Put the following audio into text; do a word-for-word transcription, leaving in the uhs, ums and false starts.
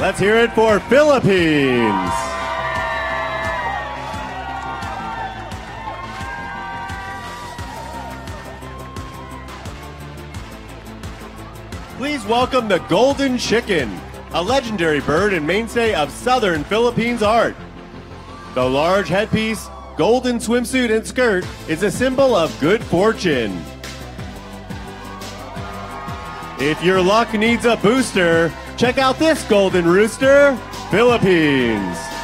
Let's hear it for Philippines. Please welcome the Golden Chicken, a legendary bird and mainstay of southern Philippines art. The large headpiece, golden swimsuit and skirt is a symbol of good fortune. If your luck needs a booster, check out this golden rooster, Philippines.